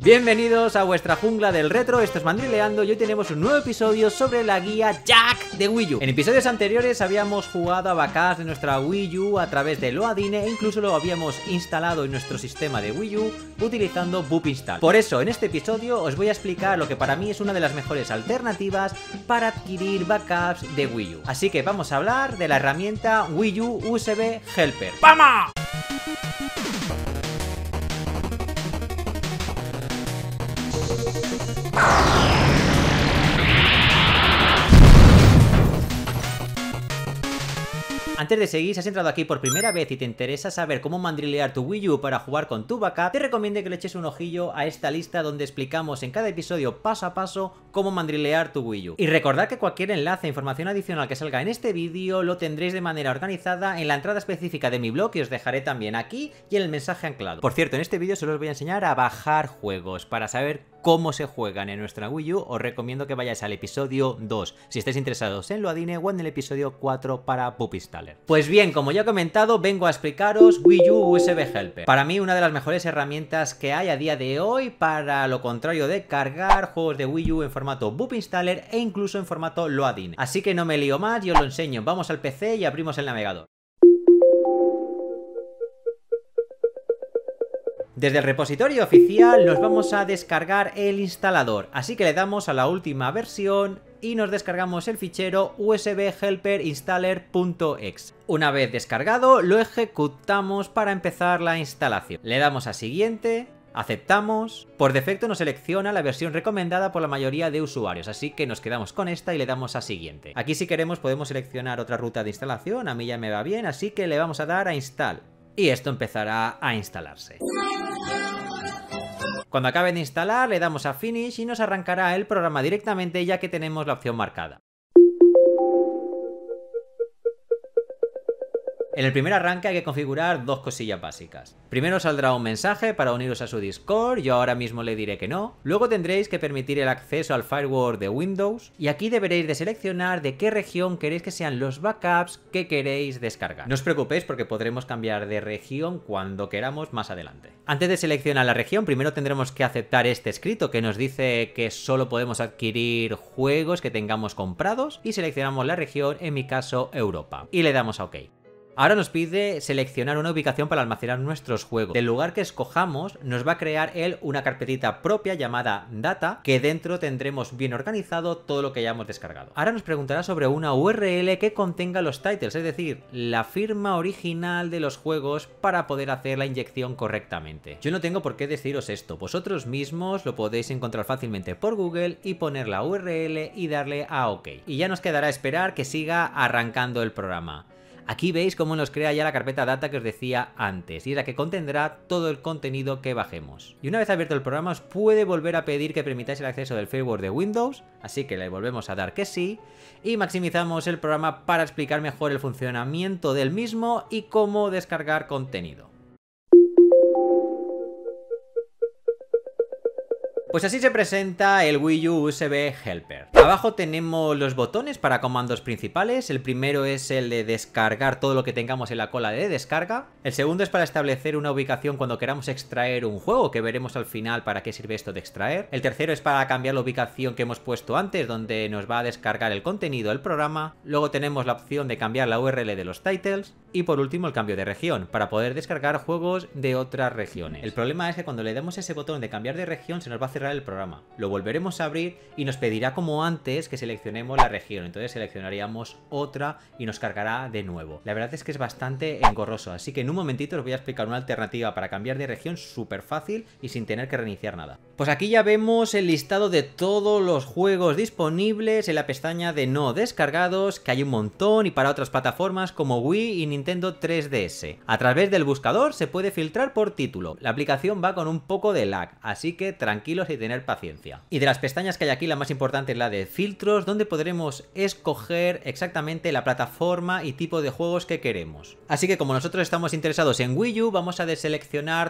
Bienvenidos a vuestra jungla del retro, esto es Mandrileando y hoy tenemos un nuevo episodio sobre la guía Jack de Wii U. En episodios anteriores habíamos jugado a backups de nuestra Wii U a través de Loadine e incluso lo habíamos instalado en nuestro sistema de Wii U utilizando Boop Install. Por eso en este episodio os voy a explicar lo que para mí es una de las mejores alternativas para adquirir backups de Wii U. Así que vamos a hablar de la herramienta Wii U USB Helper. ¡Vamos! Antes de seguir, si has entrado aquí por primera vez y te interesa saber cómo mandrilear tu Wii U para jugar con tu backup, te recomiendo que le eches un ojillo a esta lista donde explicamos en cada episodio paso a paso cómo mandrilear tu Wii U. Y recordad que cualquier enlace e información adicional que salga en este vídeo lo tendréis de manera organizada en la entrada específica de mi blog que os dejaré también aquí y en el mensaje anclado. Por cierto, en este vídeo solo os voy a enseñar a bajar juegos. Para saber cómo se juegan en nuestra Wii U, os recomiendo que vayáis al episodio 2, si estáis interesados en Loadine o en el episodio 4 para Boop Installer. Pues bien, como ya he comentado, vengo a explicaros Wii U USB Helper. Para mí, una de las mejores herramientas que hay a día de hoy para lo contrario de cargar juegos de Wii U en formato Boop Installer e incluso en formato Loadine. Así que no me lío más y os lo enseño. Vamos al PC y abrimos el navegador. Desde el repositorio oficial nos vamos a descargar el instalador, así que le damos a la última versión y nos descargamos el fichero usbhelperinstaller.exe. Una vez descargado, lo ejecutamos para empezar la instalación. Le damos a siguiente, aceptamos. Por defecto nos selecciona la versión recomendada por la mayoría de usuarios, así que nos quedamos con esta y le damos a siguiente. Aquí si queremos podemos seleccionar otra ruta de instalación, a mí ya me va bien, así que le vamos a dar a install. Y esto empezará a instalarse. Cuando acabe de instalar le damos a Finish y nos arrancará el programa directamente ya que tenemos la opción marcada. En el primer arranque hay que configurar dos cosillas básicas. Primero saldrá un mensaje para uniros a su Discord, yo ahora mismo le diré que no. Luego tendréis que permitir el acceso al firewall de Windows y aquí deberéis de seleccionar de qué región queréis que sean los backups que queréis descargar. No os preocupéis porque podremos cambiar de región cuando queramos más adelante. Antes de seleccionar la región, primero tendremos que aceptar este escrito que nos dice que solo podemos adquirir juegos que tengamos comprados y seleccionamos la región, en mi caso Europa, y le damos a OK. Ahora nos pide seleccionar una ubicación para almacenar nuestros juegos. Del lugar que escojamos nos va a crear él una carpetita propia llamada Data, que dentro tendremos bien organizado todo lo que hayamos descargado. Ahora nos preguntará sobre una URL que contenga los titles, es decir, la firma original de los juegos para poder hacer la inyección correctamente. Yo no tengo por qué deciros esto, vosotros mismos lo podéis encontrar fácilmente por Google y poner la URL y darle a OK. Y ya nos quedará esperar que siga arrancando el programa. Aquí veis cómo nos crea ya la carpeta data que os decía antes, y es la que contendrá todo el contenido que bajemos. Y una vez abierto el programa os puede volver a pedir que permitáis el acceso del firewall de Windows, así que le volvemos a dar que sí, y maximizamos el programa para explicar mejor el funcionamiento del mismo y cómo descargar contenido. Pues así se presenta el Wii U USB Helper. Abajo tenemos los botones para comandos principales. El primero es el de descargar todo lo que tengamos en la cola de descarga. El segundo es para establecer una ubicación cuando queramos extraer un juego, que veremos al final para qué sirve esto de extraer. El tercero es para cambiar la ubicación que hemos puesto antes, donde nos va a descargar el contenido del programa. Luego tenemos la opción de cambiar la URL de los titles. Y por último el cambio de región, para poder descargar juegos de otras regiones. El problema es que cuando le demos ese botón de cambiar de región se nos va a cerrar el programa. Lo volveremos a abrir y nos pedirá como antes que seleccionemos la región. Entonces seleccionaríamos otra y nos cargará de nuevo. La verdad es que es bastante engorroso, así que en un momentito os voy a explicar una alternativa para cambiar de región súper fácil y sin tener que reiniciar nada. Pues aquí ya vemos el listado de todos los juegos disponibles en la pestaña de no descargados, que hay un montón y para otras plataformas como Wii y Nintendo 3DS. A través del buscador se puede filtrar por título. La aplicación va con un poco de lag, así que tranquilos y tener paciencia. Y de las pestañas que hay aquí, la más importante es la de filtros, donde podremos escoger exactamente la plataforma y tipo de juegos que queremos. Así que como nosotros estamos interesados en Wii U, vamos a deseleccionar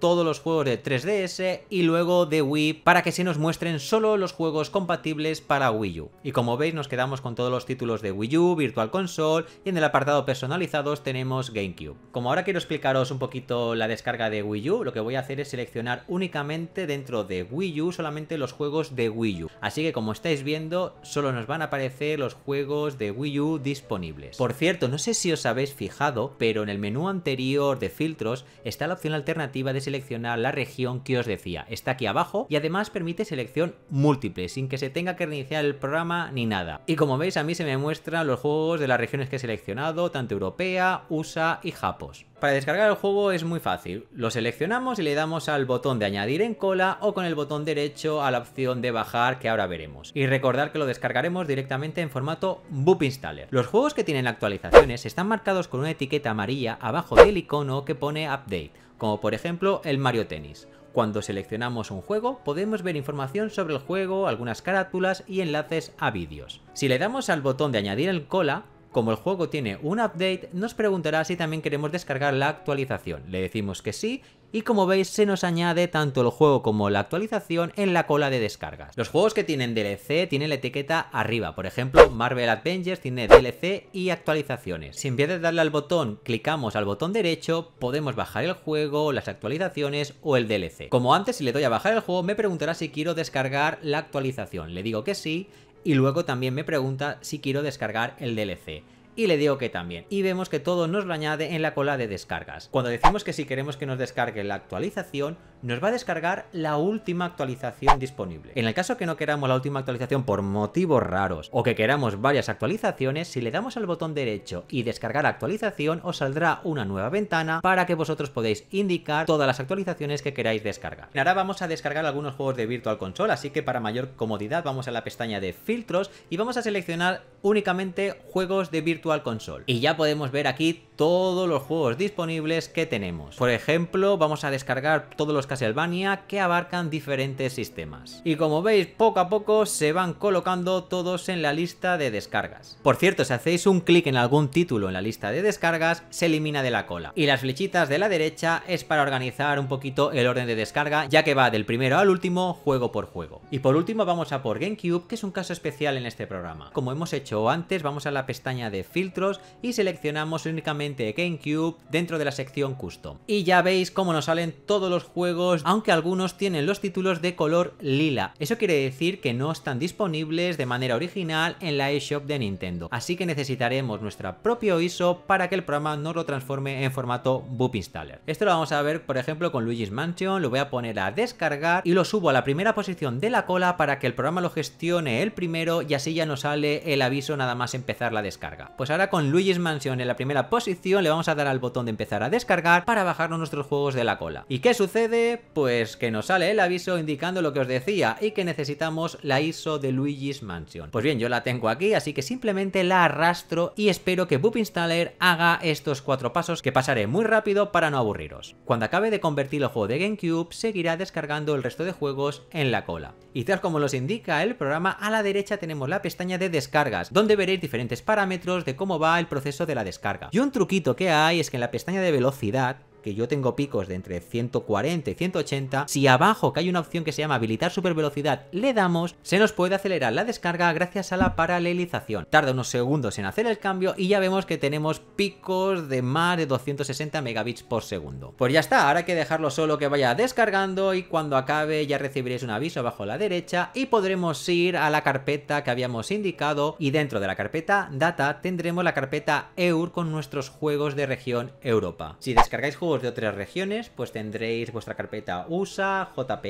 todos los juegos de 3DS y luego de Wii para que se nos muestren solo los juegos compatibles para Wii U. Y como veis nos quedamos con todos los títulos de Wii U, Virtual Console y en el apartado personalizados tenemos GameCube. Como ahora quiero explicaros un poquito la descarga de Wii U, lo que voy a hacer es seleccionar únicamente dentro de Wii U solamente los juegos de Wii U. Así que como estáis viendo solo nos van a aparecer los juegos de Wii U disponibles. Por cierto, no sé si os habéis fijado, pero en el menú anterior de filtros está la opción alternativa de seleccionar la región que os decía. Está aquí abajo y además permite selección múltiple sin que se tenga que reiniciar el programa ni nada. Y como veis a mí se me muestran los juegos de las regiones que he seleccionado, tanto europea, USA y Japos. Para descargar el juego es muy fácil, lo seleccionamos y le damos al botón de añadir en cola o con el botón derecho a la opción de bajar que ahora veremos. Y recordad que lo descargaremos directamente en formato Boop Installer. Los juegos que tienen actualizaciones están marcados con una etiqueta amarilla abajo del icono que pone Update, como por ejemplo el Mario Tennis. Cuando seleccionamos un juego podemos ver información sobre el juego, algunas carátulas y enlaces a vídeos. Si le damos al botón de añadir en cola, como el juego tiene un update, nos preguntará si también queremos descargar la actualización. Le decimos que sí y como veis se nos añade tanto el juego como la actualización en la cola de descargas. Los juegos que tienen DLC tienen la etiqueta arriba, por ejemplo Marvel Avengers tiene DLC y actualizaciones. Si en vez de darle al botón clicamos al botón derecho, podemos bajar el juego, las actualizaciones o el DLC. Como antes, si le doy a bajar el juego me preguntará si quiero descargar la actualización. Le digo que sí. Y luego también me pregunta si quiero descargar el DLC. Y le digo que también. Y vemos que todo nos lo añade en la cola de descargas. Cuando decimos que si queremos que nos descargue la actualización, nos va a descargar la última actualización disponible. En el caso que no queramos la última actualización por motivos raros o que queramos varias actualizaciones, si le damos al botón derecho y descargar actualización, os saldrá una nueva ventana para que vosotros podáis indicar todas las actualizaciones que queráis descargar. Ahora vamos a descargar algunos juegos de Virtual Console, así que para mayor comodidad vamos a la pestaña de filtros y vamos a seleccionar únicamente juegos de Virtual Console. Y ya podemos ver aquí todos los juegos disponibles que tenemos. Por ejemplo, vamos a descargar todos los Castlevania que abarcan diferentes sistemas. Y como veis, poco a poco se van colocando todos en la lista de descargas. Por cierto, si hacéis un clic en algún título en la lista de descargas, se elimina de la cola. Y las flechitas de la derecha es para organizar un poquito el orden de descarga, ya que va del primero al último, juego por juego. Y por último vamos a por GameCube, que es un caso especial en este programa. Como hemos hecho antes, vamos a la pestaña de filtros y seleccionamos únicamente GameCube dentro de la sección Custom. Y ya veis cómo nos salen todos los juegos, aunque algunos tienen los títulos de color lila. Eso quiere decir que no están disponibles de manera original en la eShop de Nintendo. Así que necesitaremos nuestro propio ISO para que el programa nos lo transforme en formato Boop Installer. Esto lo vamos a ver, por ejemplo, con Luigi's Mansion. Lo voy a poner a descargar y lo subo a la primera posición de la cola para que el programa lo gestione el primero y así ya nos sale el aviso nada más empezar la descarga. Pues ahora con Luigi's Mansion en la primera posición le vamos a dar al botón de empezar a descargar para bajarnos nuestros juegos de la cola. ¿Y qué sucede? Pues que nos sale el aviso indicando lo que os decía y que necesitamos la ISO de Luigi's Mansion. Pues bien, yo la tengo aquí, así que simplemente la arrastro y espero que Boop Installer haga estos 4 pasos que pasaré muy rápido para no aburriros. Cuando acabe de convertir el juego de GameCube, seguirá descargando el resto de juegos en la cola. Y tal como los indica el programa, a la derecha tenemos la pestaña de descargas, donde veréis diferentes parámetros de cómo va el proceso de la descarga. Y un truquito que hay es que en la pestaña de velocidad, que yo tengo picos de entre 140 y 180, si abajo que hay una opción que se llama habilitar supervelocidad le damos, se nos puede acelerar la descarga gracias a la paralelización. Tarda unos segundos en hacer el cambio y ya vemos que tenemos picos de más de 260 megabits por segundo. Pues ya está, ahora hay que dejarlo solo que vaya descargando y cuando acabe ya recibiréis un aviso abajo a la derecha y podremos ir a la carpeta que habíamos indicado y dentro de la carpeta Data tendremos la carpeta EUR con nuestros juegos de región Europa. Si descargáis juegos de otras regiones, pues tendréis vuestra carpeta USA,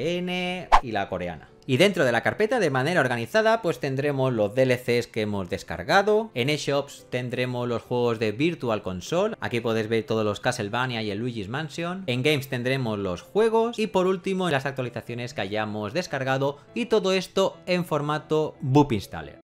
JPN y la coreana. Y dentro de la carpeta de manera organizada pues tendremos los DLCs que hemos descargado. En eShops tendremos los juegos de Virtual Console. Aquí podéis ver todos los Castlevania y el Luigi's Mansion. En Games tendremos los juegos. Y por último las actualizaciones que hayamos descargado. Y todo esto en formato Boop Installer.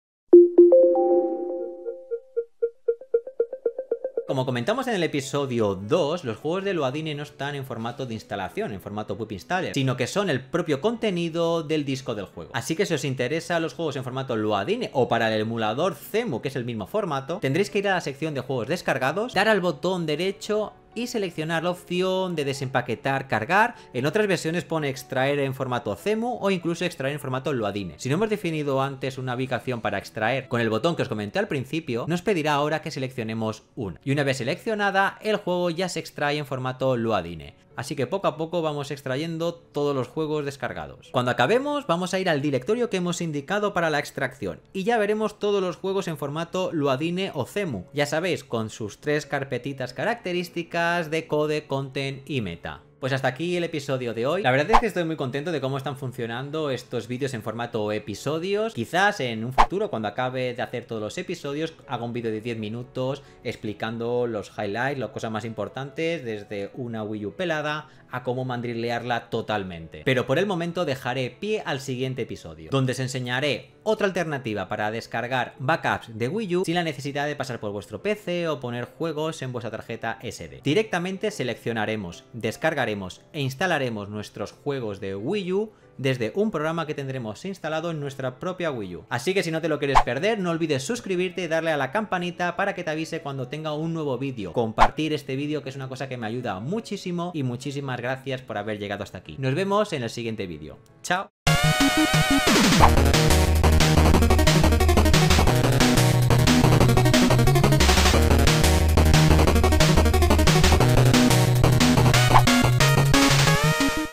Como comentamos en el episodio 2, los juegos de Loadine no están en formato de instalación, en formato Boop Installer, sino que son el propio contenido del disco del juego. Así que si os interesan los juegos en formato Loadine o para el emulador Cemu, que es el mismo formato, tendréis que ir a la sección de juegos descargados, dar al botón derecho y seleccionar la opción de desempaquetar, cargar. En otras versiones pone extraer en formato CEMU o incluso extraer en formato LOADINE. Si no hemos definido antes una ubicación para extraer con el botón que os comenté al principio, nos pedirá ahora que seleccionemos una. Y una vez seleccionada, el juego ya se extrae en formato LOADINE. Así que poco a poco vamos extrayendo todos los juegos descargados. Cuando acabemos, vamos a ir al directorio que hemos indicado para la extracción y ya veremos todos los juegos en formato LOADINE o CEMU. Ya sabéis, con sus 3 carpetitas características de code, content y meta. Pues hasta aquí el episodio de hoy. La verdad es que estoy muy contento de cómo están funcionando estos vídeos en formato episodios. Quizás en un futuro, cuando acabe de hacer todos los episodios, haga un vídeo de 10 minutos explicando los highlights, las cosas más importantes, desde una Wii U pelada a cómo mandrilearla totalmente. Pero por el momento dejaré pie al siguiente episodio, donde os enseñaré otra alternativa para descargar backups de Wii U sin la necesidad de pasar por vuestro PC o poner juegos en vuestra tarjeta SD. Directamente seleccionaremos, descargaremos e instalaremos nuestros juegos de Wii U desde un programa que tendremos instalado en nuestra propia Wii U. Así que si no te lo quieres perder, no olvides suscribirte y darle a la campanita para que te avise cuando tenga un nuevo vídeo. Compartir este vídeo, que es una cosa que me ayuda muchísimo, y muchísimas gracias por haber llegado hasta aquí. Nos vemos en el siguiente vídeo. ¡Chao!